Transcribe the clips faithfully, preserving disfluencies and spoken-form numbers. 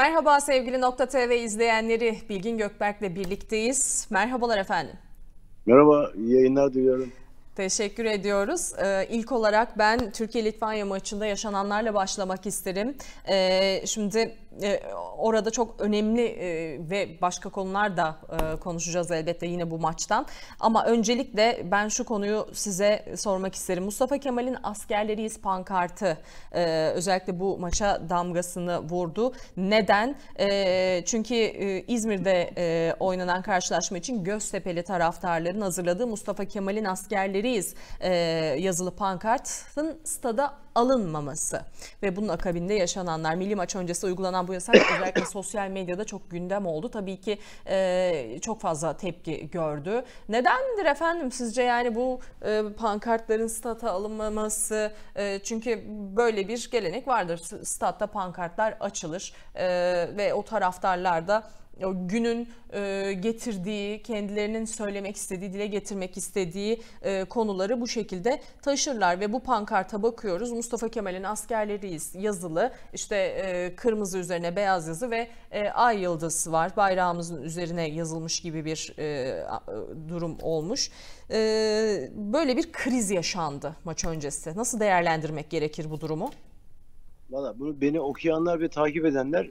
Merhaba sevgili Nokta T V izleyenleri, Bilgin Gökberk'le birlikteyiz. Merhabalar efendim. Merhaba, iyi yayınlar diliyorum. Teşekkür ediyoruz. Ee, ilk olarak ben Türkiye-Litvanya maçında yaşananlarla başlamak isterim. Ee, şimdi e, orada çok önemli e, ve başka konular da e, konuşacağız elbette yine bu maçtan. Ama öncelikle ben şu konuyu size sormak isterim. Mustafa Kemal'in askerleriyiz pankartı e, özellikle bu maça damgasını vurdu. Neden? E, çünkü e, İzmir'de e, oynanan karşılaşma için Göztepe'li taraftarların hazırladığı Mustafa Kemal'in askerleri E, yazılı pankartın stada alınmaması ve bunun akabinde yaşananlar, milli maç öncesi uygulanan bu yasak özellikle sosyal medyada çok gündem oldu. Tabii ki e, çok fazla tepki gördü. Nedendir efendim sizce yani bu e, pankartların stada alınmaması? E, çünkü böyle bir gelenek vardır. Statta pankartlar açılır e, ve o taraftarlar da o günün e, getirdiği, kendilerinin söylemek istediği, dile getirmek istediği e, konuları bu şekilde taşırlar ve bu pankarta bakıyoruz. Mustafa Kemal'in askerleriyiz yazılı, işte e, kırmızı üzerine beyaz yazı ve e, ay yıldızı var. Bayrağımızın üzerine yazılmış gibi bir e, durum olmuş. E, böyle bir kriz yaşandı maç öncesi. Nasıl değerlendirmek gerekir bu durumu? Valla bunu beni okuyanlar ve takip edenler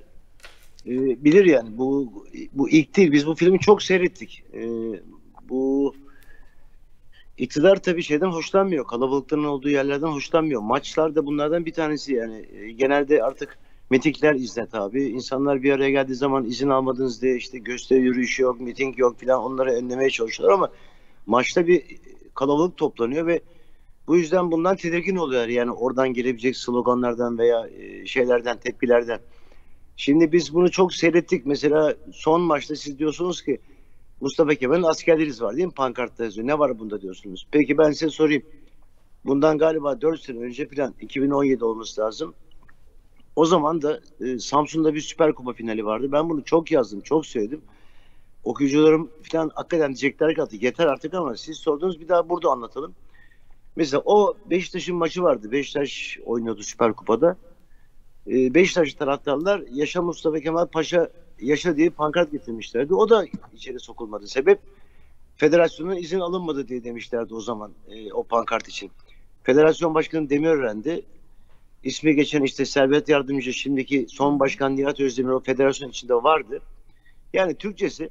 E, bilir yani bu bu ilk değil. Biz bu filmi çok seyrettik. E, bu iktidar tabii şeyden hoşlanmıyor. Kalabalıkların olduğu yerlerden hoşlanmıyor. Maçlar da bunlardan bir tanesi yani. E, genelde artık mitingler izne tabii. İnsanlar bir araya geldiği zaman izin almadınız diye işte gösteri yürüyüşü yok, miting yok filan onları önlemeye çalışıyorlar ama maçta bir kalabalık toplanıyor ve bu yüzden bundan tedirgin oluyorlar. Yani oradan gelebilecek sloganlardan veya e, şeylerden, tepkilerden. Şimdi biz bunu çok seyrettik. Mesela son maçta siz diyorsunuz ki Mustafa Kemal'in askerleriz var değil mi? Pankartta yazıyor. Ne var bunda diyorsunuz. Peki ben size sorayım. Bundan galiba dört sene önce falan iki bin on yedi olması lazım. O zaman da e, Samsun'da bir Süper Kupa finali vardı. Ben bunu çok yazdım, çok söyledim. Okuyucularım falan hakikaten diyecekler ki artık yeter artık ama siz sordunuz bir daha burada anlatalım. Mesela o Beşiktaş'ın maçı vardı. Beşiktaş oynuyordu Süper Kupa'da. Beşiktaşlı taraftarlar yaşa Mustafa Kemal Paşa yaşa diye pankart getirmişlerdi. O da içeri sokulmadı. Sebep federasyonun izin alınmadı diye demişlerdi o zaman e, o pankart için. Federasyon Başkanı Demirören'di. İsmi geçen işte Servet Yardımcı şimdiki son başkan Nihat Özdemir o federasyon içinde vardı. Yani Türkçesi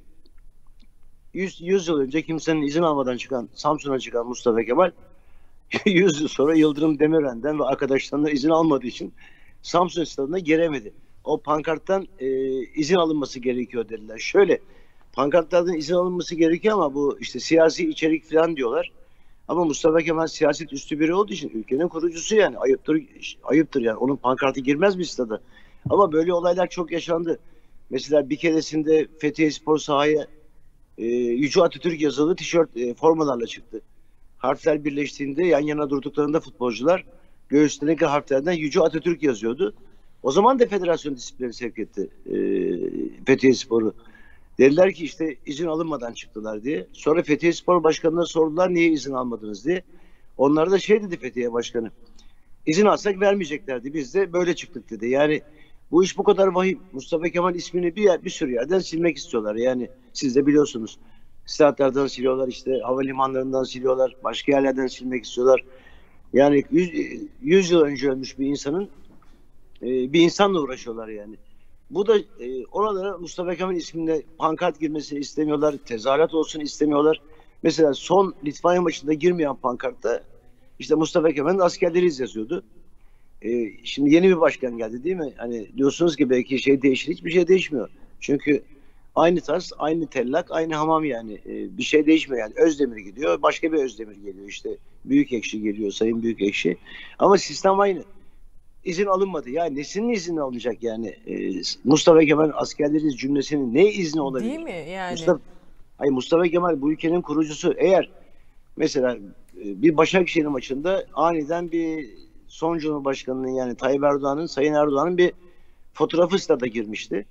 yüz yıl önce kimsenin izin almadan çıkan Samsun'a çıkan Mustafa Kemal yüz yıl sonra Yıldırım Demirören'den ve arkadaşlarından izin almadığı için Samsun stadına giremedi. O pankarttan e, izin alınması gerekiyor dediler. Şöyle, pankartlardan izin alınması gerekiyor ama bu işte siyasi içerik falan diyorlar. Ama Mustafa Kemal siyaset üstü biri olduğu için ülkenin kurucusu yani ayıptır, ayıptır yani onun pankartı girmez mi stada? Ama böyle olaylar çok yaşandı. Mesela bir keresinde Fethiye Spor sahaya e, Yüce Atatürk yazılı tişört e, formalarla çıktı. Harfler birleştiğinde yan yana durduklarında futbolcular göğüslerindeki harflerden Yüce Atatürk yazıyordu. O zaman da federasyon disiplini sevk etti e, Fethiye Spor'u. Dediler ki işte izin alınmadan çıktılar diye. Sonra Fethiye Spor Başkanı'na sordular niye izin almadınız diye. Onlar da şey dedi Fethiye Başkanı. İzin alsak vermeyeceklerdi. Biz de böyle çıktık dedi. Yani bu iş bu kadar vahim. Mustafa Kemal ismini bir, yer, bir sürü yerden silmek istiyorlar. Yani siz de biliyorsunuz. Statlardan siliyorlar işte havalimanlarından siliyorlar. Başka yerlerden silmek istiyorlar. Yani yüz yıl önce ölmüş bir insanın e, bir insanla uğraşıyorlar yani. Bu da e, oralara Mustafa Kemal isminde pankart girmesini istemiyorlar. Tezahürat olsun istemiyorlar. Mesela son Litvanya maçında girmeyen pankartta işte Mustafa Kemal'in askerleriyiz yazıyordu. E, şimdi yeni bir başkan geldi değil mi? Hani diyorsunuz ki belki şey değişir. Hiçbir şey değişmiyor. Çünkü aynı tas, aynı tellak, aynı hamam yani. E, bir şey değişmiyor yani. Özdemir gidiyor, başka bir Özdemir geliyor işte. Büyükekşi geliyor, Sayın Büyükekşi. Ama sistem aynı. İzin alınmadı. Ya nesinin izni alınacak yani? E, Mustafa Kemal askerleriyiz cümlesinin ne izni olabilir? Değil mi yani? Mustafa, hayır, Mustafa Kemal bu ülkenin kurucusu. Eğer mesela e, bir Başakşehir maçında aniden bir son Cumhurbaşkanı'nın yani Tayyip Erdoğan'ın, Sayın Erdoğan'ın bir fotoğrafı stada girmişti.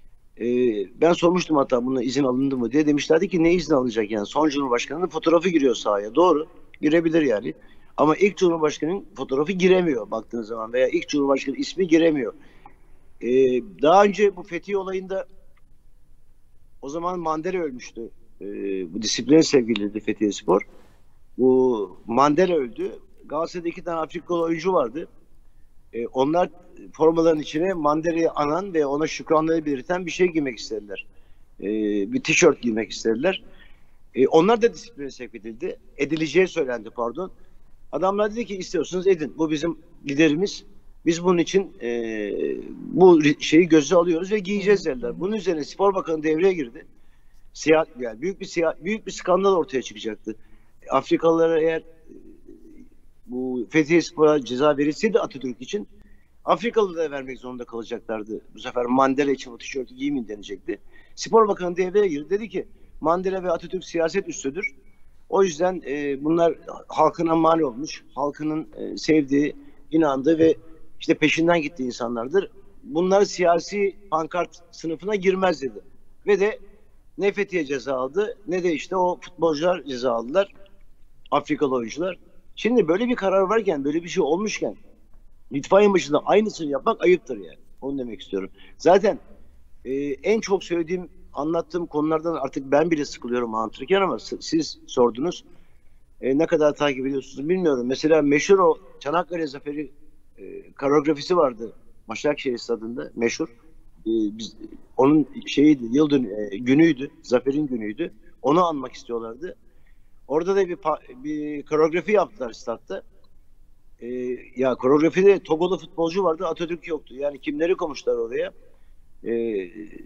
Ben sormuştum hatta buna izin alındı mı diye. Demişlerdi ki ne izin alınacak yani. Son Cumhurbaşkanı'nın fotoğrafı giriyor sahaya. Doğru. Girebilir yani. Ama ilk Cumhurbaşkanı'nın fotoğrafı giremiyor baktığınız zaman. Veya ilk Cumhurbaşkanı ismi giremiyor. e, daha önce bu Fethiye olayında o zaman Mandela ölmüştü. E, bu disiplin sevgiliydi Fethiye Spor. Bu Mandela öldü. Galatasaray'da iki tane Afrikalı oyuncu vardı. E, onlar formaların içine Mandela'yı anan ve ona şükranları belirten bir şey giymek istediler. E, bir tişört giymek istediler. E, onlar da disipline sevk edildi. Edileceği söylendi pardon. Adamlar dedi ki istiyorsanız edin. Bu bizim liderimiz. Biz bunun için e, bu şeyi göze alıyoruz ve giyeceğiz dediler. Bunun üzerine Spor Bakanı devreye girdi. Siyah, yani büyük bir siyah, büyük bir skandal ortaya çıkacaktı. Afrikalılara eğer bu Fethiye Spor'a ceza verilseydi Atatürk için Afrikalılara vermek zorunda kalacaklardı. Bu sefer Mandela için o tişörtü giymeyin denecekti. Spor Bakanı devreye girdi. Dedi ki Mandela ve Atatürk siyaset üstüdür. O yüzden e, bunlar halkına mal olmuş, halkının e, sevdiği, inandığı ve işte peşinden gittiği insanlardır. Bunlar siyasi pankart sınıfına girmez dedi. Ve de ne Fethiye ceza aldı ne de işte o futbolcular ceza aldılar. Afrikalı oyuncular. Şimdi böyle bir karar varken, böyle bir şey olmuşken itfaiye başında aynısını yapmak ayıptır yani. Onu demek istiyorum. Zaten e, en çok söylediğim, anlattığım konulardan artık ben bile sıkılıyorum anlatırken ama siz sordunuz. E, ne kadar takip ediyorsunuz bilmiyorum. Mesela meşhur o Çanakkale Zaferi e, koreografisi vardı. Başakşehir stadında meşhur. E, biz, onun şeyiydi, yıl dön e, günüydü. Zaferin günüydü. Onu anmak istiyorlardı. Orada da bir, bir koreografi yaptılar statta. E, ya koreografide Togolu futbolcu vardı. Atatürk yoktu. Yani kimleri koymuşlar oraya? E,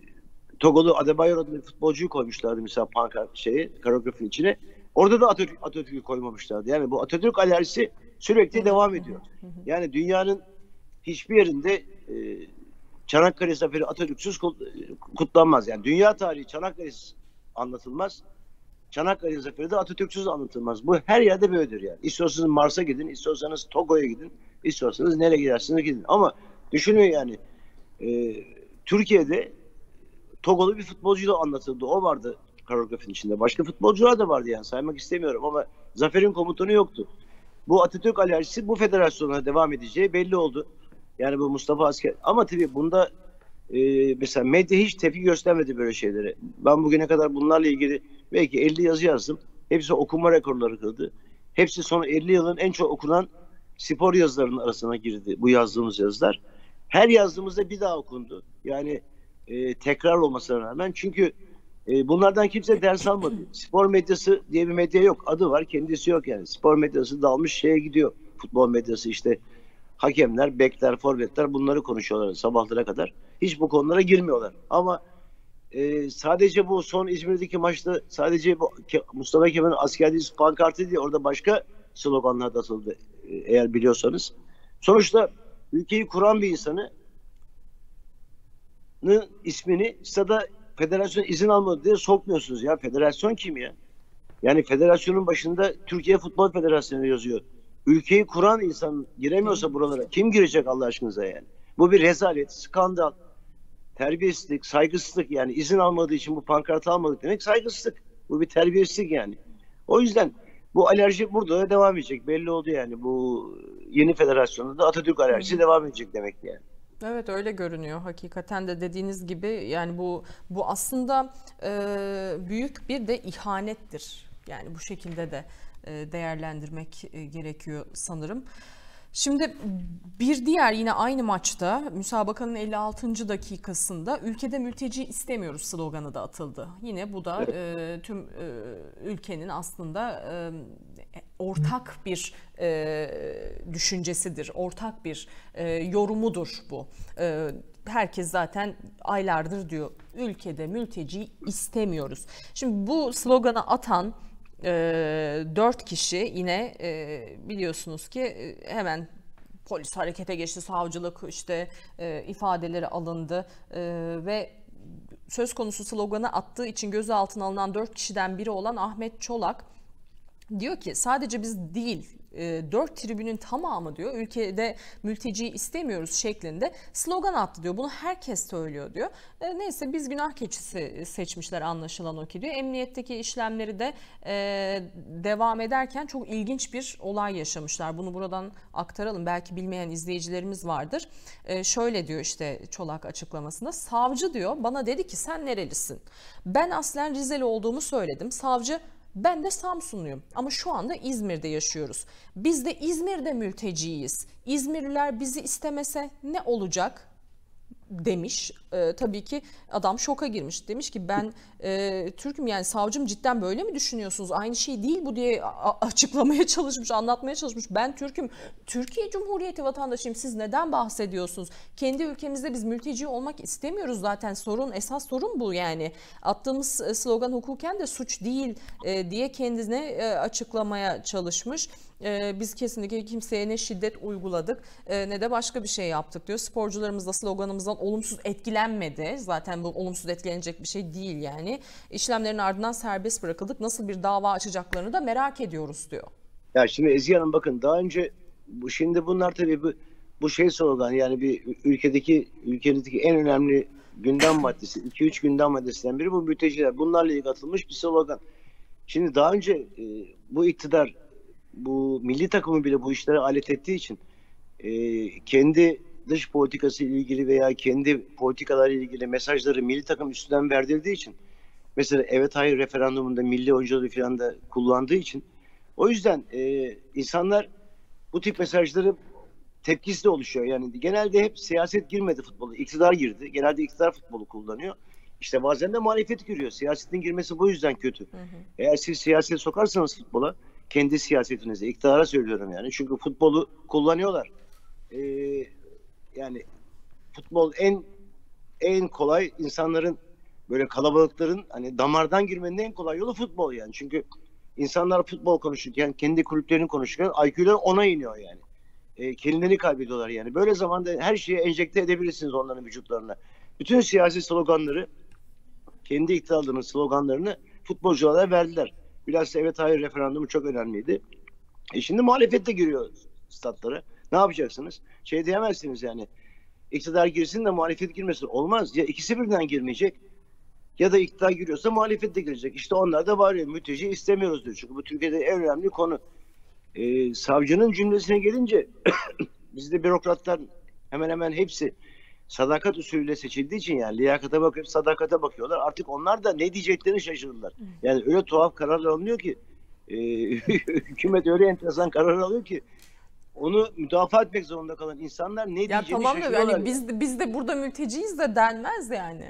Togolu Adebayor adlı bir futbolcuyu koymuşlardı mesela pankart şeyi, koreografinin içine. Orada da Atatürk, Atatürk'ü koymamışlardı. Yani bu Atatürk alerjisi sürekli devam ediyor. Yani dünyanın hiçbir yerinde e, Çanakkale Zaferi Atatürk'süz kutlanmaz. Yani dünya tarihi Çanakkale'siz anlatılmaz. Çanakkale Zaferi de Atatürk'süz anlatılmaz. Bu her yerde böyledir yani. İstiyorsanız Mars'a gidin, istiyorsanız Togo'ya gidin, istiyorsanız nereye gidersiniz gidin. Ama düşünün yani e, Türkiye'de Togolu bir futbolcuyla anlatıldı. O vardı koreografinin içinde. Başka futbolcular da vardı yani saymak istemiyorum ama Zafer'in komutanı yoktu. Bu Atatürk alerjisi bu federasyona devam edeceği belli oldu. Yani bu Mustafa Asker. Ama tabii bunda e, mesela medya hiç tepki göstermedi böyle şeylere. Ben bugüne kadar bunlarla ilgili belki elli yazı yazdım. Hepsi okuma rekorları kırdı. Hepsi son elli yılın en çok okunan spor yazılarının arasına girdi bu yazdığımız yazılar. Her yazdığımızda bir daha okundu. Yani e, tekrar olmasına rağmen. Çünkü e, bunlardan kimse ders almadı. Spor medyası diye bir medya yok. Adı var, kendisi yok yani. Spor medyası dalmış şeye gidiyor. Futbol medyası işte hakemler, bekler, forvetler bunları konuşuyorlar sabahlara kadar. Hiç bu konulara girmiyorlar. Ama e, sadece bu son İzmir'deki maçta sadece bu Mustafa Kemal'in askerliği pankartı diye orada başka sloganlar da atıldı e, eğer biliyorsanız. Sonuçta ülkeyi kuran bir insanı ismini stada federasyon izin almadı diye sokmuyorsunuz ya. Federasyon kim ya? Yani federasyonun başında Türkiye Futbol Federasyonu yazıyor. Ülkeyi kuran insan giremiyorsa buralara kim girecek Allah aşkınıza yani? Bu bir rezalet, skandal, terbiyesizlik, saygısızlık yani izin almadığı için bu pankartı almadık demek saygısızlık. Bu bir terbiyesizlik yani. O yüzden bu alerji burada da devam edecek. Belli oldu yani. Bu yeni federasyonda da Atatürk alerjisi devam edecek demek yani. Evet öyle görünüyor hakikaten de dediğiniz gibi yani bu bu aslında e, büyük bir de ihanettir. Yani bu şekilde de e, değerlendirmek e, gerekiyor sanırım. Şimdi bir diğer yine aynı maçta müsabakanın elli altıncı dakikasında ülkede mülteci istemiyoruz sloganı da atıldı. Yine bu da e, tüm e, ülkenin aslında e, ortak bir e, düşüncesidir, ortak bir e, yorumudur bu. E, herkes zaten aylardır diyor ülkede mülteci istemiyoruz. Şimdi bu sloganı atan e, dört kişi yine e, biliyorsunuz ki e, hemen polis harekete geçti, savcılık işte e, ifadeleri alındı e, ve söz konusu sloganı attığı için gözaltına alınan dört kişiden biri olan Ahmet Çolak Diyor ki sadece biz değil, dört tribünün tamamı diyor ülkede mülteci istemiyoruz şeklinde slogan attı diyor. Bunu herkes söylüyor diyor. E, neyse biz günah keçisi seçmişler anlaşılan o ki diyor. Emniyetteki işlemleri de e, devam ederken çok ilginç bir olay yaşamışlar. Bunu buradan aktaralım. Belki bilmeyen izleyicilerimiz vardır. E, şöyle diyor işte Çolak açıklamasında. Savcı diyor bana dedi ki sen nerelisin? Ben aslen Rizeli olduğumu söyledim. Savcı ben de Samsunluyum ama şu anda İzmir'de yaşıyoruz. Biz de İzmir'de mülteciyiz. İzmirliler bizi istemese ne olacak demiş. Ee, tabii ki adam şoka girmiş. Demiş ki ben e, Türk'üm, yani savcım cidden böyle mi düşünüyorsunuz? Aynı şey değil bu diye açıklamaya çalışmış, anlatmaya çalışmış. Ben Türk'üm, Türkiye Cumhuriyeti vatandaşıyım. Siz neden bahsediyorsunuz? Kendi ülkemizde biz mülteci olmak istemiyoruz zaten. Sorun, esas sorun bu yani. Attığımız slogan hukuken de suç değil e, diye kendine e, açıklamaya çalışmış. Ee, biz kesinlikle kimseye ne şiddet uyguladık e, ne de başka bir şey yaptık diyor. Sporcularımız da sloganımızdan olumsuz etkilenmedi. Zaten bu olumsuz etkilenecek bir şey değil yani. İşlemlerin ardından serbest bırakıldık. Nasıl bir dava açacaklarını da merak ediyoruz diyor. Ya şimdi Ezgi Hanım bakın daha önce bu şimdi bunlar tabii bu, bu şey slogan yani bir ülkedeki ülkenizdeki en önemli gündem maddesi iki üç gündem maddesinden biri bu mülteciler. Bunlarla ilgili atılmış bir slogan. Şimdi daha önce e, bu iktidar bu milli takımı bile bu işlere alet ettiği için e, kendi dış politikası ile ilgili veya kendi politikaları ile ilgili mesajları milli takım üstünden verdirdiği için mesela evet hayır referandumunda milli oyuncuları falan da kullandığı için o yüzden e, insanlar bu tip mesajları tepkisi de oluşuyor. Yani genelde hep siyaset girmedi futbolu. İktidar girdi. Genelde iktidar futbolu kullanıyor. İşte bazen de muhalefet giriyor. Siyasetin girmesi bu yüzden kötü. Hı hı. Eğer siz siyaset sokarsanız futbola kendi siyasetinize, iktidara söylüyorum yani. Çünkü futbolu kullanıyorlar. Ee, yani futbol en en kolay insanların böyle kalabalıkların hani damardan girmenin en kolay yolu futbol yani. Çünkü insanlar futbol konuşurken kendi kulüplerini konuşurken I Q'ler ona iniyor yani. E, kendilerini kaybediyorlar yani. Böyle zamanda her şeyi enjekte edebilirsiniz onların vücutlarına. Bütün siyasi sloganları kendi iktidarlarının sloganlarını futbolculara verdiler. Bilhassa evet hayır referandumu çok önemliydi. E şimdi muhalefet de giriyor statlara. Ne yapacaksınız? Şey diyemezsiniz yani. İktidar girsin de muhalefet girmesin. Olmaz. Ya ikisi birden girmeyecek ya da iktidar giriyorsa muhalefet de girecek. İşte onlar da bağırıyor. Mülteci istemiyoruz diyor. Çünkü bu Türkiye'de en önemli konu. Ee, savcının cümlesine gelince bizde bürokratlar hemen hemen hepsi sadakat usulüyle seçildiği için yani liyakata bakıp sadakata bakıyorlar. Artık onlar da ne diyeceklerini şaşırdılar. Yani öyle tuhaf kararlar alınıyor ki e, hükümet öyle enteresan karar alıyor ki onu müdafaa etmek zorunda kalan insanlar ne ya diyeceğini tamam şaşırıyorlar. Yani biz de, biz de burada mülteciyiz de denmez yani.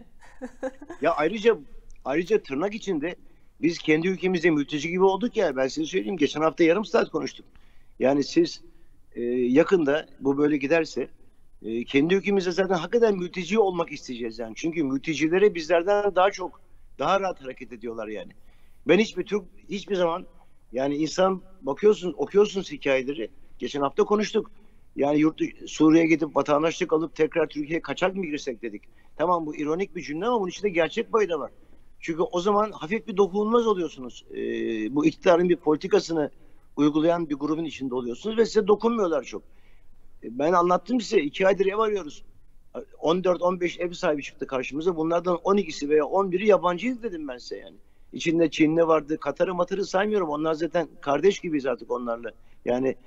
Ya ayrıca ayrıca tırnak içinde biz kendi ülkemizde mülteci gibi olduk ya, ben size söyleyeyim, geçen hafta yarım saat konuştuk. Yani siz e, yakında bu böyle giderse e, kendi ülkemizde zaten hakikaten mülteci olmak isteyeceğiz yani. Çünkü mültecilere bizlerden daha çok daha rahat hareket ediyorlar yani. Ben hiçbir Türk hiçbir zaman yani insan bakıyorsunuz okuyorsunuz hikayeleri. Geçen hafta konuştuk. Yani yurt Suriye'ye gidip vatandaşlık alıp tekrar Türkiye'ye kaçak mı girsek dedik. Tamam bu ironik bir cümle ama bunun içinde gerçek payı da var. Çünkü o zaman hafif bir dokunulmaz oluyorsunuz. Ee, bu iktidarın bir politikasını uygulayan bir grubun içinde oluyorsunuz ve size dokunmuyorlar çok. Ee, ben anlattım size, iki aydır ev arıyoruz. on dört on beş ev sahibi çıktı karşımıza. Bunlardan on ikisi veya on biri yabancıyız dedim ben size yani. İçinde Çinli vardı. Katar'ı Matar'ı saymıyorum. Onlar zaten kardeş gibiyiz artık onlarla. Yani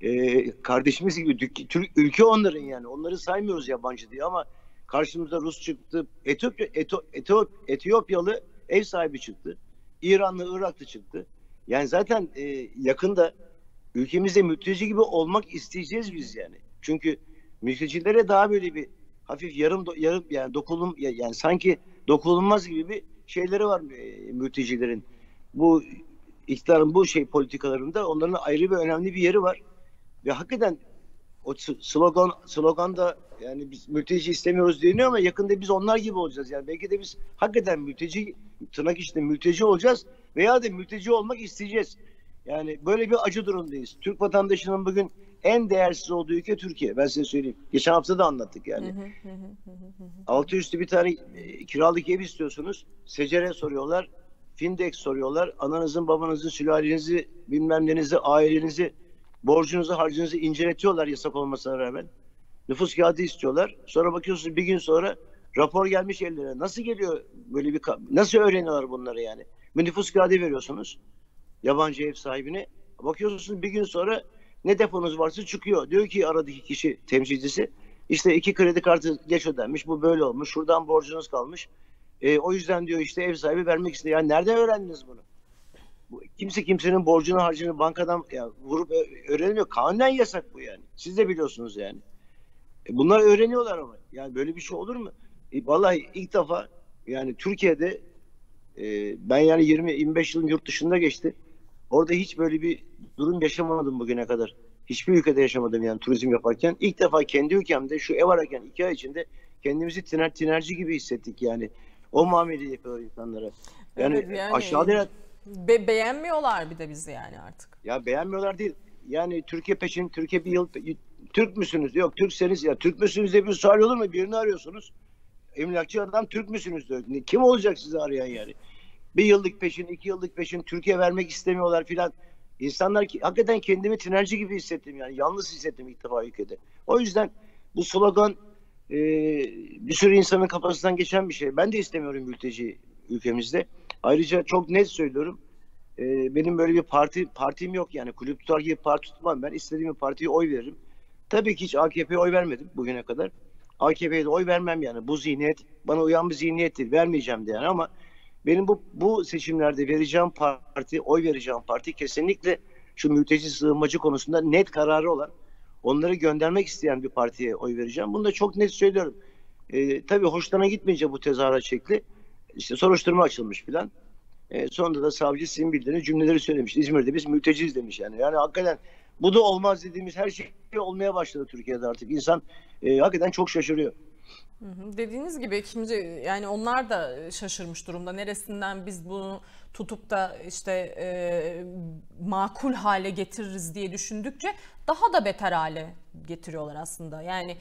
e, kardeşimiz gibi. Türk, ülke onların yani. Onları saymıyoruz yabancı diye ama karşımıza Rus çıktı. Etiyopya, Eto, Etiyop, Etiyopyalı ev sahibi çıktı. İranlı, Iraklı çıktı. Yani zaten e, yakında ülkemizde mülteci gibi olmak isteyeceğiz biz yani. Çünkü mültecilere daha böyle bir hafif yarım yarım yani dokunulm yani sanki dokunulmaz gibi bir şeyleri var e, mültecilerin. Bu iktidarın bu şey politikalarında onların ayrı ve önemli bir yeri var. Ve hakikaten o slogan sloganda yani biz mülteci istemiyoruz deniyor ama yakında biz onlar gibi olacağız. Yani belki de biz hakikaten mülteci tırnak içinde mülteci olacağız veya da mülteci olmak isteyeceğiz. Yani böyle bir acı durumdayız. Türk vatandaşının bugün en değersiz olduğu ülke Türkiye. Ben size söyleyeyim. Geçen hafta da anlattık yani. Altı üstü bir tane e, kiralık ev istiyorsunuz. Secere soruyorlar. Findex soruyorlar. Ananızın, babanızın, sülalenizi, bilmem nenizi, ailenizi, borcunuzu, harcınızı inceletiyorlar yasak olmasına rağmen. Nüfus kağıdı istiyorlar. Sonra bakıyorsunuz bir gün sonra rapor gelmiş ellerine. Nasıl geliyor böyle bir, nasıl öğreniyorlar bunları yani? Bir nüfus kağıdı veriyorsunuz yabancı ev sahibine. Bakıyorsunuz bir gün sonra ne deponuz varsa çıkıyor. Diyor ki aradaki kişi temsilcisi, işte iki kredi kartı geç ödenmiş, bu böyle olmuş, şuradan borcunuz kalmış. E, o yüzden diyor işte ev sahibi vermek istiyor. Yani nereden öğrendiniz bunu? Bu, kimse kimsenin borcunu harcını bankadan ya, vurup öğrenmiyor. Kanunen yasak bu yani. Siz de biliyorsunuz yani. E, bunlar öğreniyorlar ama. Yani böyle bir şey olur mu? E, vallahi ilk defa yani Türkiye'de e, ben yani yirmi yirmi beş yılım yurt dışında geçti. Orada hiç böyle bir durum yaşamadım bugüne kadar. Hiçbir ülkede yaşamadım yani turizm yaparken. İlk defa kendi ülkemde şu ev ararken iki ay içinde kendimizi tiner, tinerci gibi hissettik yani. O muameleyi yapıyorlar insanlara. Yani, Evet, yani aşağıda be beğenmiyorlar bir de bizi yani artık. ya beğenmiyorlar değil. Yani Türkiye peşin, Türkiye bir yıl Türk müsünüz? Yok Türkseniz ya Türk müsünüz diye bir soru olur mu? Birini arıyorsunuz. Emlakçı adam Türk müsünüz diyor. Kim olacak sizi arayan yani? Bir yıllık peşin, iki yıllık peşin Türkiye vermek istemiyorlar filan. İnsanlar ki hakikaten kendimi tinerci gibi hissettim yani. Yalnız hissettim ilk defa ülkede. O yüzden bu slogan e, bir sürü insanın kafasından geçen bir şey. Ben de istemiyorum mülteci ülkemizde. Ayrıca çok net söylüyorum. E, benim böyle bir parti partim yok yani. Kulüp tutar gibi parti tutmam ben. İstediğim partiye oy veririm. Tabii ki hiç A K P'ye oy vermedim bugüne kadar. A K P'ye de oy vermem yani. Bu zihniyet bana uyan bir zihniyet değil. Vermeyeceğim de yani ama benim bu bu seçimlerde vereceğim parti, oy vereceğim parti kesinlikle şu mülteci sığınmacı konusunda net kararı olan, onları göndermek isteyen bir partiye oy vereceğim. Bunu da çok net söylüyorum. Ee, tabii hoşlarına gitmeyince bu tezahürat şekli, işte soruşturma açılmış filan. Ee, sonunda da savcı sizin bildiğiniz cümleleri söylemiş. İzmir'de biz mülteciyiz demiş yani. Yani hakikaten bu da olmaz dediğimiz her şey olmaya başladı Türkiye'de artık. İnsan e, hakikaten çok şaşırıyor. Hı hı. Dediğiniz gibi şimdi yani onlar da şaşırmış durumda. Neresinden biz bunu tutup da işte e, makul hale getiririz diye düşündükçe daha da beter hale getiriyorlar aslında. Yani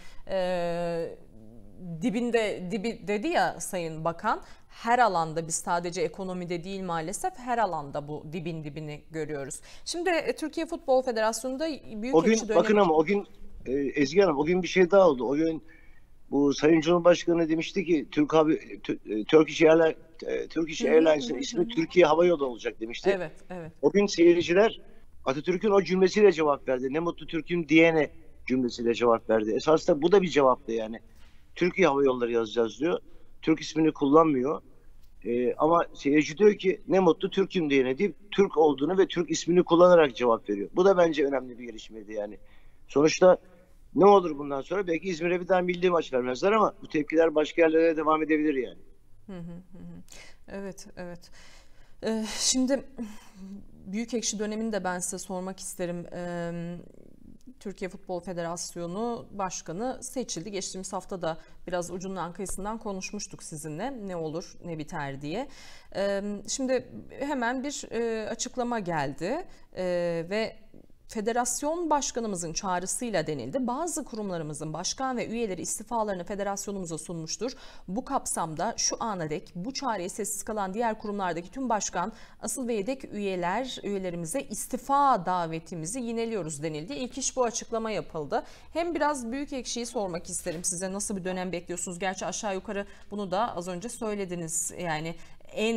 e, dibinde dibi dedi ya Sayın Bakan, her alanda, biz sadece ekonomide değil maalesef her alanda bu dibin dibini görüyoruz. Şimdi e, Türkiye Futbol Federasyonu'nda O gün büyükekşi dönemi... bakın ama o gün e, Ezgi Hanım o gün bir şey daha oldu. O gün bu Sayın Cumhurbaşkanı demişti ki Türk abi Turkish Airlines Turkish Airlines'ın ismi Türkiye Hava Yolu olacak demişti. Evet, evet. O gün seyirciler Atatürk'ün o cümlesiyle cevap verdi. Ne mutlu Türk'üm diyene cümlesiyle cevap verdi. Esasında bu da bir cevaptı yani. Türkiye Hava Yolları yazacağız diyor. Türk ismini kullanmıyor. Ee, ama seyirci diyor ki ne mutlu Türk'üm diyene deyip Türk olduğunu ve Türk ismini kullanarak cevap veriyor. Bu da bence önemli bir gelişmeydi yani. Sonuçta ne olur bundan sonra? Belki İzmir'e bir daha milli maç vermezler ama bu tepkiler başka yerlere devam edebilir yani. Hı hı hı. Evet, evet. Ee, şimdi Büyükekşi dönemini de ben size sormak isterim. Ee, Türkiye Futbol Federasyonu Başkanı seçildi. Geçtiğimiz hafta da biraz ucundan kıyısından konuşmuştuk sizinle. Ne olur, ne biter diye. Ee, şimdi hemen bir e, açıklama geldi e, ve Federasyon başkanımızın çağrısıyla denildi. Bazı kurumlarımızın başkan ve üyeleri istifalarını federasyonumuza sunmuştur. Bu kapsamda şu ana dek bu çağrıya sessiz kalan diğer kurumlardaki tüm başkan, asıl ve yedek üyeler üyelerimize istifa davetimizi yineliyoruz denildi. İlk iş bu açıklama yapıldı. Hem biraz Büyükekşi'yi sormak isterim size, nasıl bir dönem bekliyorsunuz? Gerçi aşağı yukarı bunu da az önce söylediniz. Yani en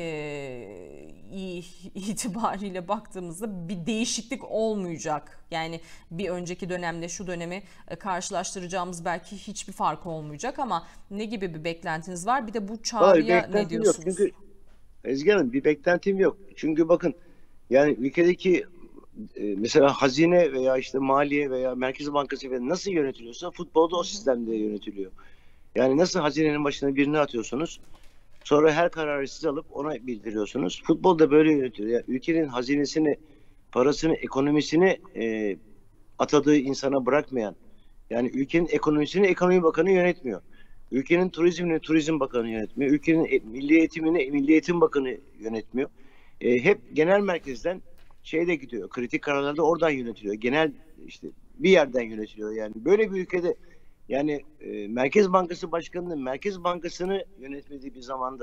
e, iyi itibariyle baktığımızda bir değişiklik olmayacak. Yani bir önceki dönemle şu dönemi karşılaştıracağımız belki hiçbir fark olmayacak ama ne gibi bir beklentiniz var? Bir de bu çağrıya ne diyorsunuz? Yok. Çünkü Ezgi Hanım bir beklentim yok. Çünkü bakın yani ülkedeki e, mesela hazine veya işte maliye veya Merkez Bankası veya nasıl yönetiliyorsa futbolda o sistemde yönetiliyor. Yani nasıl hazinenin başına birini atıyorsunuz? Sonra her kararı siz alıp ona bildiriyorsunuz. Futbol da böyle yönetiyor. Yani ülkenin hazinesini, parasını, ekonomisini e, atadığı insana bırakmayan, yani ülkenin ekonomisini Ekonomi Bakanı yönetmiyor. Ülkenin turizmini Turizm Bakanı yönetmiyor. Ülkenin e, milli eğitimini Milli Eğitim Bakanı yönetmiyor. E, hep genel merkezden şeyde gidiyor. Kritik kararlarda oradan yönetiliyor. Genel işte bir yerden yönetiliyor yani. Böyle bir ülkede yani e, Merkez Bankası Başkanı'nın Merkez Bankası'nı yönetmediği bir zamanda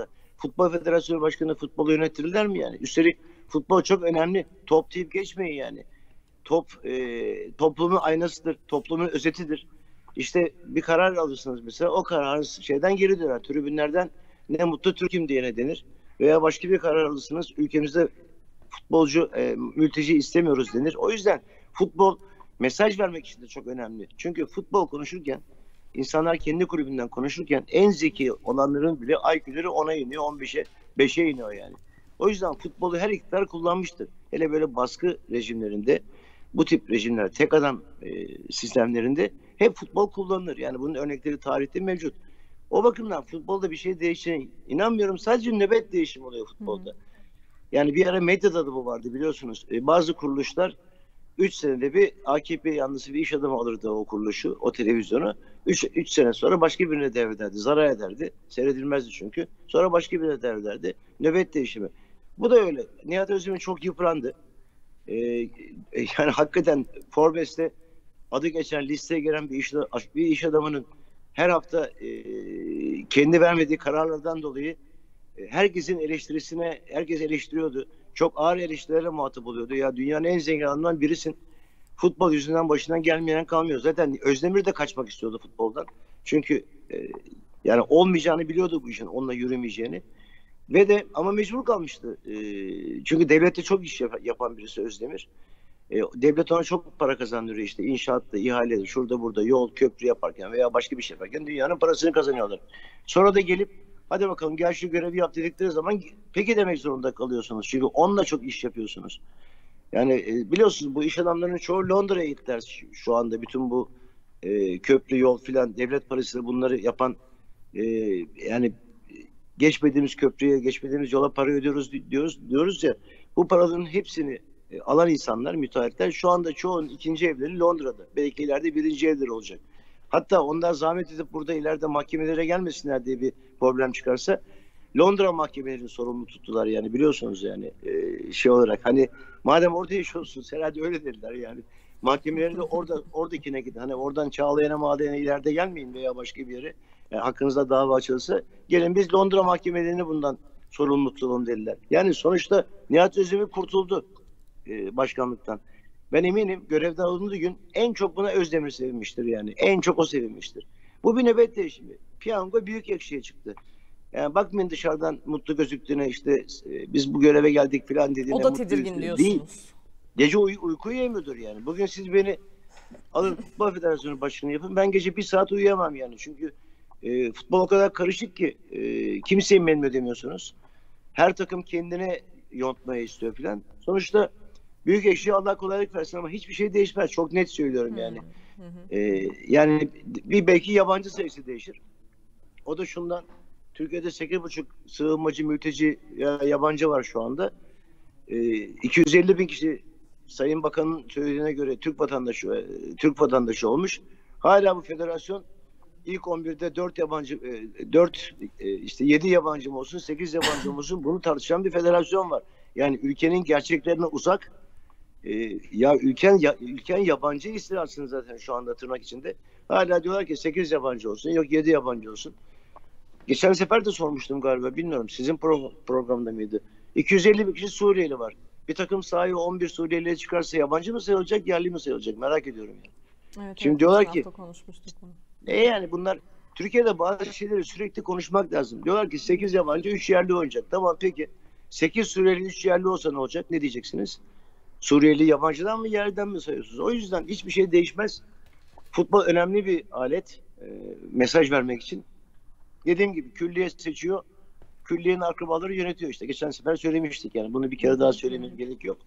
Futbol Federasyonu Başkanı futbolu yönetirler mi yani? Üstelik futbol çok önemli. Top deyip geçmeyin yani. Top e, toplumun aynasıdır, toplumun özetidir. İşte bir karar alırsınız mesela, o karar şeyden geri döner. Tribünlerden ne mutlu Türk'üm diyene denir. Veya başka bir karar alırsınız, ülkemizde futbolcu, e, mülteci istemiyoruz denir. O yüzden futbol mesaj vermek için de çok önemli. Çünkü futbol konuşurken, insanlar kendi kulübünden konuşurken en zeki olanların bile I Q'leri ona iniyor, on beşe, beşe iniyor yani. O yüzden futbolu her iktidar kullanmıştır. Hele böyle baskı rejimlerinde, bu tip rejimler, tek adam e, sistemlerinde hep futbol kullanılır. Yani bunun örnekleri tarihte mevcut. O bakımdan futbolda bir şey değişeceğine inanmıyorum. Sadece nöbet değişimi oluyor futbolda. Hı. Yani bir ara medyada da bu vardı biliyorsunuz. E, bazı kuruluşlar üç senede bir A K P yanlısı bir iş adamı alırdı o kuruluşu, o televizyonu. üç sene sonra başka birine devrederdi. Zarar ederdi. Seyredilmezdi çünkü. Sonra başka birine devrederdi. Nöbet değişimi. Bu da öyle. Nihat Özdemir çok yıprandı. Ee, yani hakikaten Forbes'te adı geçen, listeye giren bir iş, bir iş adamının her hafta e, kendi vermediği kararlardan dolayı e, herkesin eleştirisine, herkes eleştiriyordu. Çok ağır eleştirilere muhatap oluyordu. Ya dünyanın en zengin adamından birisin. Futbol yüzünden başından gelmeyen kalmıyor. Zaten Özdemir de kaçmak istiyordu futboldan. Çünkü e, yani olmayacağını biliyordu bu işin, onunla yürümeyeceğini. Ve de ama mecbur kalmıştı. E, çünkü devlette çok iş yap- yapan birisi Özdemir. E, devlet ona çok para kazandırıyor işte. İnşaatta, ihalede, şurada burada yol, köprü yaparken veya başka bir şey yaparken dünyanın parasını kazanıyorlar. Sonra da gelip hadi bakalım gel şu görevi yap dedikleri zaman peki demek zorunda kalıyorsunuz. Çünkü onunla çok iş yapıyorsunuz. Yani e, biliyorsunuz bu iş adamlarının çoğu Londra'ya gittiler şu, şu anda. Bütün bu e, köprü, yol filan devlet parasıyla bunları yapan e, yani geçmediğimiz köprüye, geçmediğimiz yola para ödüyoruz diyoruz, diyoruz ya. Bu paraların hepsini e, alan insanlar, müteahhitler şu anda çoğunun ikinci evleri Londra'da. Belki ileride birinci evleri olacak. Hatta onlar zahmet edip burada ileride mahkemelere gelmesinler diye bir problem çıkarsa Londra mahkemelerini sorumlu tuttular yani biliyorsunuz yani e, şey olarak hani madem orada yaşıyorsunuz herhalde öyle dediler yani. Mahkemeleri de orada oradakine gidin. Hani oradan Çağlayan'a Mağlayan'a ileride gelmeyin veya başka bir yere. Yani hakkınızda dava açılsa gelin biz Londra mahkemelerini bundan sorumlu tutalım dediler. Yani sonuçta Nihat Özdemir kurtuldu e, başkanlıktan. Ben eminim görevden alındığı gün en çok buna Özdemir sevinmiştir yani. En çok o sevinmiştir. Bu bir nöbet değişimi. Piyango büyük ekşiye çıktı. Yani bakmayın dışarıdan mutlu gözüktüğüne işte e, biz bu göreve geldik falan dediğine. O da tedirgin diyorsunuz. Değil. Gece uy uyku yemiyordur yani. Bugün siz beni alın Futbol Federasyonu Başkanı yapın. Ben gece bir saat uyuyamam yani. Çünkü e, futbol o kadar karışık ki e, kimseyi memnun edemiyorsunuz. Her takım kendine yontmaya istiyor falan. Sonuçta büyük ekşi Allah kolaylık versin ama hiçbir şey değişmez. Çok net söylüyorum yani. Hı hı. E, yani bir belki yabancı sayısı değişir. O da şundan. Türkiye'de sekiz buçuk sığınmacı, mülteci ya, yabancı var şu anda. E, iki yüz elli bin kişi Sayın Bakan'ın söylediğine göre Türk vatandaşı e, Türk vatandaşı olmuş. Hala bu federasyon ilk on birde dört yabancı e, dört e, işte yedi yabancı mı olsun, sekiz yabancı mı olsun bunu tartışan bir federasyon var. Yani ülkenin gerçeklerine uzak. E, ya ülken ya, ülken yabancı istilasın zaten şu anda tırnak içinde. Hala diyorlar ki sekiz yabancı olsun, yok yedi yabancı olsun. Geçen sefer de sormuştum galiba, bilmiyorum sizin pro programda mıydı? iki yüz elli bin kişi Suriyeli var. Bir takım sahaya on bir Suriyeli'ye çıkarsa yabancı mı sayılacak, yerli mi sayılacak? Merak ediyorum yani. Evet, şimdi evet, diyorlar ki ne yani bunlar Türkiye'de bazı şeyleri sürekli konuşmak lazım. Diyorlar ki sekiz yabancı üç yerli oynayacak. Tamam peki sekiz Suriyeli üç yerli olsa ne olacak? Ne diyeceksiniz? Suriyeli yabancıdan mı yerliden mi sayıyorsunuz? O yüzden hiçbir şey değişmez. Futbol önemli bir alet. E, mesaj vermek için. Dediğim gibi külliye seçiyor. Külliyenin akrabaları yönetiyor işte. Geçen sefer söylemiştik yani. Bunu bir kere daha söylemeye gerek yok.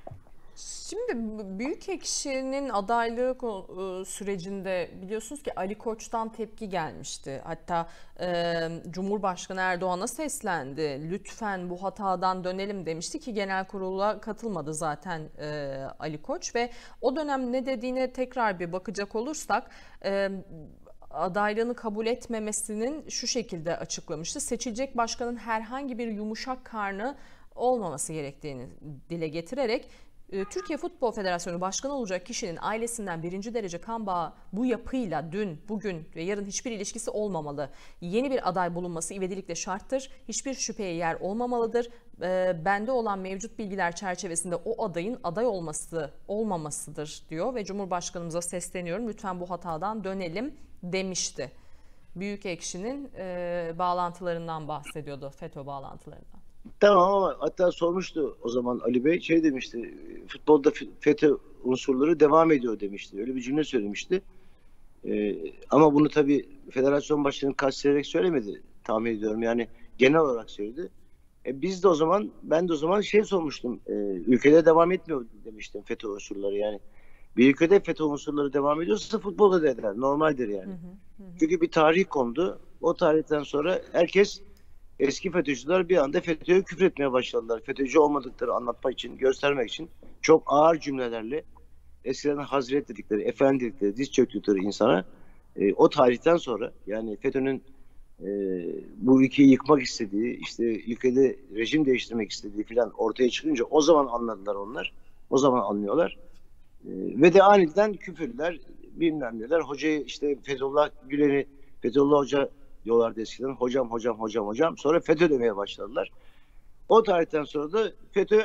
Şimdi Büyükekşi'nin adaylığı sürecinde biliyorsunuz ki Ali Koç'tan tepki gelmişti. Hatta e, Cumhurbaşkanı Erdoğan'a seslendi. Lütfen bu hatadan dönelim demişti ki genel kurula katılmadı zaten e, Ali Koç ve o dönem ne dediğine tekrar bir bakacak olursak e, adaylığını kabul etmemesinin şu şekilde açıklamıştı. Seçilecek başkanın herhangi bir yumuşak karnı olmaması gerektiğini dile getirerek E, Türkiye Futbol Federasyonu Başkanı olacak kişinin ailesinden birinci derece kan bağı bu yapıyla dün, bugün ve yarın hiçbir ilişkisi olmamalı. Yeni bir aday bulunması ivedilikle şarttır. Hiçbir şüpheye yer olmamalıdır. E, bende olan mevcut bilgiler çerçevesinde o adayın aday olması olmamasıdır diyor ve Cumhurbaşkanımıza sesleniyorum. Lütfen bu hatadan dönelim demişti. Büyükekşi'nin e, bağlantılarından bahsediyordu, FETÖ bağlantılarından. Tamam ama hatta sormuştu o zaman Ali Bey, şey demişti, futbolda FETÖ unsurları devam ediyor demişti. Öyle bir cümle söylemişti. Ee, ama bunu tabii federasyon başkanı kastederek söylemedi tahmin ediyorum. Yani genel olarak söyledi. E, biz de o zaman, ben de o zaman şey sormuştum. E, ülkede devam etmiyor demiştim FETÖ unsurları yani. Bir ülkede FETÖ unsurları devam ediyorsa futbolda da eder. Normaldir yani. Hı hı, hı. Çünkü bir tarih kondu. O tarihten sonra herkes, eski FETÖ'cüler bir anda FETÖ'ye küfretmeye başladılar. FETÖ'cü olmadıkları anlatmak için, göstermek için çok ağır cümlelerle eskiden Hazret dedikleri, efendi dedikleri, diz çöktükleri insana e, o tarihten sonra, yani FETÖ'nün e, bu ülkeyi yıkmak istediği, işte ülkede rejim değiştirmek istediği falan ortaya çıkınca o zaman anladılar onlar. O zaman anlıyorlar. E, ve de aniden küfürler, bilmem neler. Hocayı işte Fethullah Gülen'i, Fethullah Hoca diyorlardı eskiden. Hocam, hocam, hocam, hocam. Sonra FETÖ demeye başladılar. O tarihten sonra da FETÖ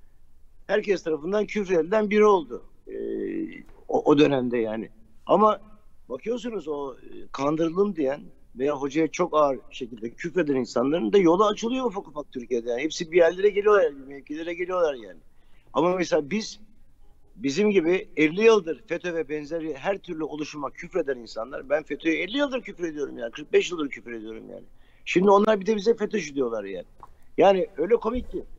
herkes tarafından küfredilen biri oldu. Ee, o, o dönemde yani. Ama bakıyorsunuz o kandırılım diyen veya hocaya çok ağır şekilde küfreden insanların da yolu açılıyor ufak ufak Türkiye'de. Yani hepsi bir yerlere geliyorlar, bir mevkilere geliyorlar yani. Ama mesela biz, bizim gibi elli yıldır FETÖ ve benzeri her türlü oluşuma küfreden insanlar, ben FETÖ'ye elli yıldır küfrediyorum yani, kırk beş yıldır küfrediyorum yani. Şimdi onlar bir de bize FETÖ'cü diyorlar yani. Yani öyle komik ki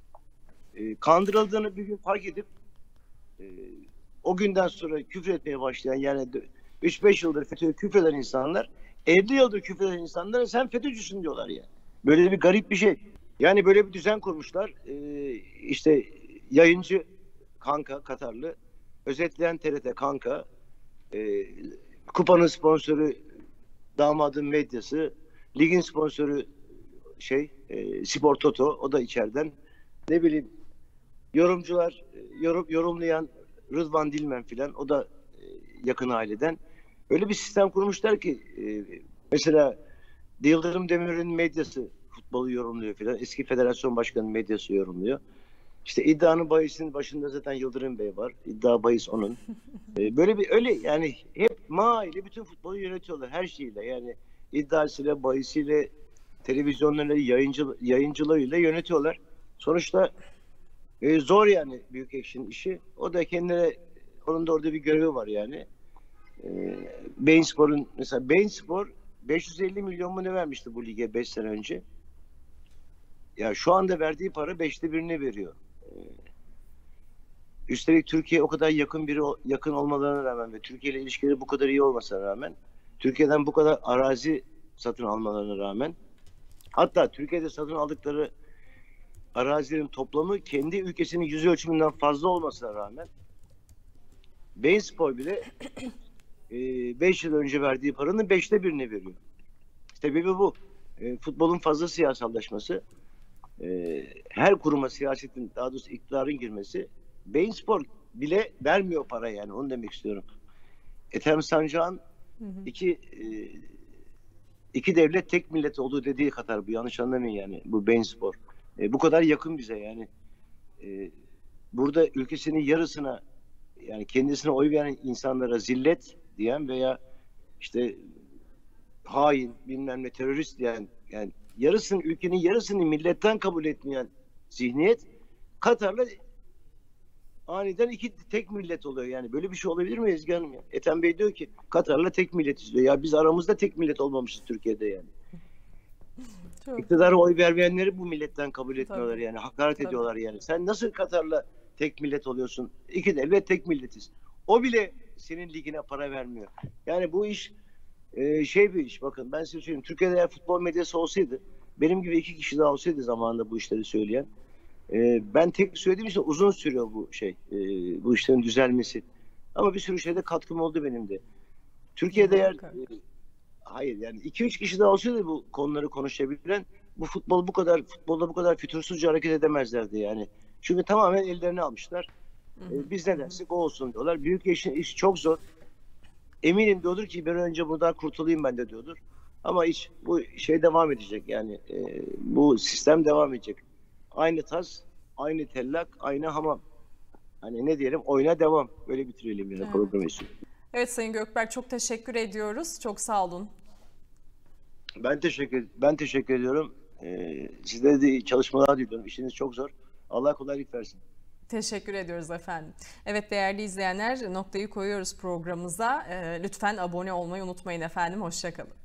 e, kandırıldığını bir gün fark edip e, o günden sonra küfür etmeye başlayan, yani üç beş yıldır FETÖ'ye küfreden insanlar, elli yıldır küfreden insanlara sen FETÖ'cüsün diyorlar yani. Böyle bir garip bir şey. Yani böyle bir düzen kurmuşlar. E, işte yayıncı kanka, Katarlı, özetleyen T R T kanka, e, kupanın sponsoru damadın medyası, ligin sponsoru şey e, Spor Toto, o da içeriden, ne bileyim yorumcular, yorum, yorumlayan Rıdvan Dilmen filan, o da e, yakın aileden. Öyle bir sistem kurmuşlar ki e, mesela Yıldırım Demirören'in medyası futbolu yorumluyor filan, eski federasyon başkanının medyası yorumluyor. İşte iddianın bahisinin başında zaten Yıldırım Bey var. İddia bahis onun. Ee, böyle bir öyle yani, hep ma ile bütün futbolu yönetiyorlar her şeyle. Yani iddiasıyla, bahisiyle, televizyonlarıyla, yayıncı, yayıncılığıyla yönetiyorlar. Sonuçta e, zor yani Büyükekşi'nin işi. O da kendine, onun da orada bir görevi var yani. E, Beyinspor'un mesela, Beyinspor beş yüz elli milyon mu ne vermişti bu lige beş sene önce? Ya şu anda verdiği para beşte birini veriyor. Üstelik Türkiye o kadar yakın biri yakın olmalarına rağmen ve Türkiye ile ilişkileri bu kadar iyi olmasına rağmen, Türkiye'den bu kadar arazi satın almalarına rağmen, hatta Türkiye'de satın aldıkları arazilerin toplamı kendi ülkesinin yüz ölçümünden fazla olmasına rağmen Beyinspor bile beş yıl önce verdiği paranın beşte birini veriyor. Sebebi bu. E, futbolun fazla siyasallaşması, e, her kuruma siyasetin, daha doğrusu iktidarın girmesi. Beyinspor bile vermiyor para yani, onu demek istiyorum. Ethem Sancak'ın iki e, iki devlet tek millet olduğu dediği kadar bu, yanlış anlamayın yani, bu Beyinspor. E, bu kadar yakın bize yani. E, burada ülkesinin yarısına, yani kendisine oy veren insanlara zillet diyen veya işte hain, bilmem ne, terörist diyen, yani yarısının, ülkenin yarısını milletten kabul etmeyen zihniyet Katar'la aniden iki tek millet oluyor yani. Böyle bir şey olabilir mi Ezgi Hanım ya? Ethem Bey diyor ki Katar'la tek milletiz diyor. Ya biz aramızda tek millet olmamışız Türkiye'de yani. Çok İktidara oy vermeyenleri bu milletten kabul etmiyorlar. Tabii. Yani. Hakaret Tabii. ediyorlar yani. Sen nasıl Katar'la tek millet oluyorsun? İki devlet tek milletiz. O bile senin ligine para vermiyor. Yani bu iş e, şey bir iş. Bakın ben size söyleyeyim. Türkiye'de eğer futbol medyası olsaydı, benim gibi iki kişi daha olsaydı zamanında bu işleri söyleyen, e, ben tek söylediğim için uzun sürüyor bu şey. E, bu işlerin düzelmesi. Ama bir sürü şeyde katkım oldu benim de. Türkiye'de eğer e, hayır yani iki üç kişi daha olsaydı bu konuları konuşabilen, bu futbol bu kadar futbolda bu kadar fütursuzca hareket edemezlerdi yani. Çünkü tamamen ellerine almışlar. E, biz ne dersek o olsun diyorlar. Büyük işin işi çok zor. Eminim diyordur ki bir an önce buradan kurtulayım ben de diyordur. Ama iş bu şey devam edecek yani e, bu sistem devam edecek. Aynı tas, aynı tellak, aynı hamam. Hani ne diyelim oyuna devam. Böyle bitirelim yani Evet. programı istiyorum. Evet Sayın Gökberk, çok teşekkür ediyoruz. Çok sağ olun. Ben teşekkür ben teşekkür ediyorum. Ee, sizlere de iyi çalışmalar diliyorum. İşiniz çok zor. Allah kolaylık versin. Teşekkür ediyoruz efendim. Evet değerli izleyenler, noktayı koyuyoruz programımıza. Ee, lütfen abone olmayı unutmayın efendim. Hoşça kalın.